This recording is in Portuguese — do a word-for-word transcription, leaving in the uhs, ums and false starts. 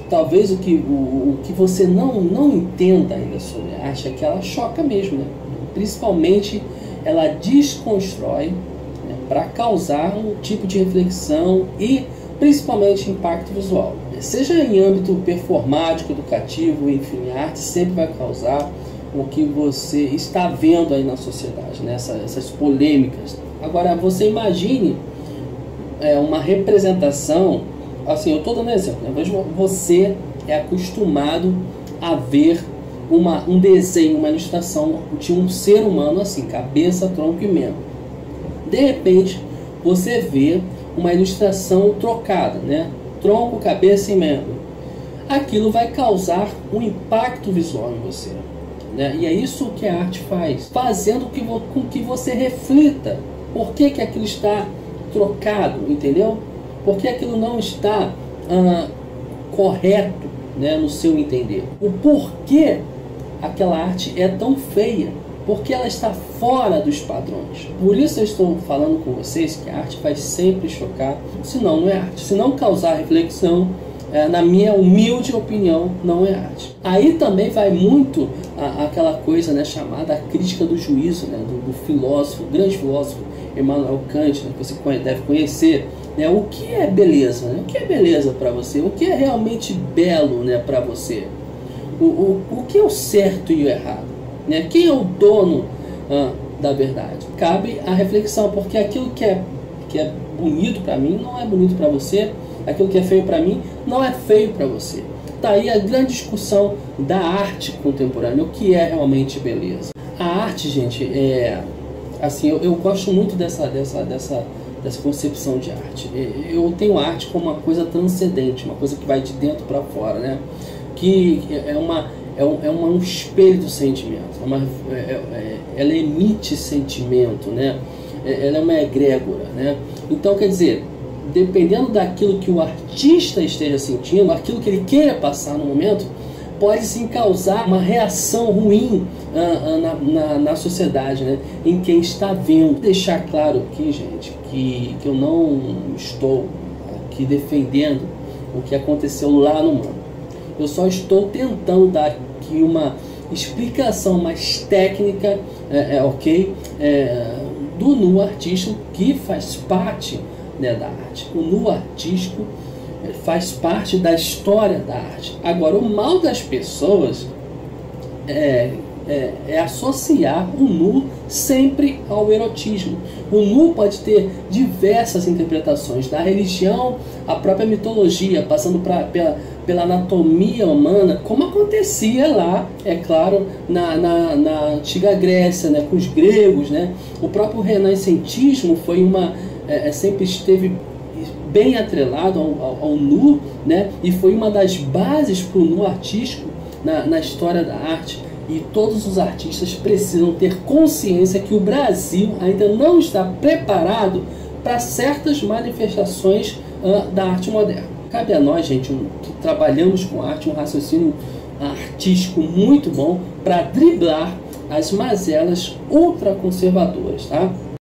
talvez o que, o, o que você não, não entenda ainda sobre a arte é que ela choca mesmo, né? Principalmente ela desconstrói, né, para causar um tipo de reflexão e principalmente impacto visual. Seja em âmbito performático, educativo, enfim, a arte sempre vai causar o que você está vendo aí na sociedade, né? Essa, essas polêmicas. Agora, você imagine é, uma representação, assim, eu estou dando um exemplo, né? Você é acostumado a ver uma, um desenho, uma ilustração de um ser humano assim, cabeça, tronco e membro. De repente, você vê uma ilustração trocada, né? Tronco, cabeça e membro. Aquilo vai causar um impacto visual em você, né? E é isso que a arte faz, fazendo que, com que você reflita por que, que aquilo está trocado, entendeu? Por que aquilo não está ah, correto, né, no seu entender. O porquê aquela arte é tão feia, porque ela está fora dos padrões. Por isso eu estou falando com vocês que a arte vai sempre chocar, senão não é arte. Se não causar reflexão, é, na minha humilde opinião, não é arte. Aí também vai muito a, aquela coisa, né, chamada a crítica do juízo, né, do, do filósofo, grande filósofo Immanuel Kant, né, que você deve conhecer, né, o que é beleza, né? O que é beleza para você? O que é realmente belo, né, para você? O, o, o que é o certo e o errado? Né? Quem é o dono ah, da verdade? Cabe a reflexão, porque aquilo que é, que é bonito para mim não é bonito para você, aquilo que é feio para mim não é feio para você. Tá aí a grande discussão da arte contemporânea, o que é realmente beleza. A arte, gente, é assim, eu, eu gosto muito dessa, dessa, dessa, dessa concepção de arte. Eu tenho arte como uma coisa transcendente, uma coisa que vai de dentro para fora, né? Que é uma É um, é um espelho do sentimento, é uma, é, é, ela emite sentimento, né? Ela é uma egrégora, né? Então, quer dizer, dependendo daquilo que o artista esteja sentindo, aquilo que ele queira passar no momento, pode sim causar uma reação ruim ah, ah, na, na, na sociedade, né? Em quem está vendo. Deixar claro aqui, gente, que, que eu não estou aqui defendendo o que aconteceu lá no Mano. Eu só estou tentando dar aqui uma explicação mais técnica, é, é, ok, é, do nu artístico, que faz parte, né, da arte. O nu artístico faz parte da história da arte. Agora, o mal das pessoas é, é, é associar o nu sempre ao erotismo. O nu pode ter diversas interpretações, da religião à própria mitologia, passando pra, pela, pela anatomia humana, como acontecia lá, é claro, na, na, na antiga Grécia, né, com os gregos, né? O próprio renascentismo foi uma, é, sempre esteve bem atrelado ao, ao, ao nu, né? E foi uma das bases para o nu artístico na, na história da arte. E todos os artistas precisam ter consciência que o Brasil ainda não está preparado para certas manifestações uh, da arte moderna. Cabe a nós, gente, um, que trabalhamos com arte, um raciocínio artístico muito bom para driblar as mazelas ultraconservadoras, tá?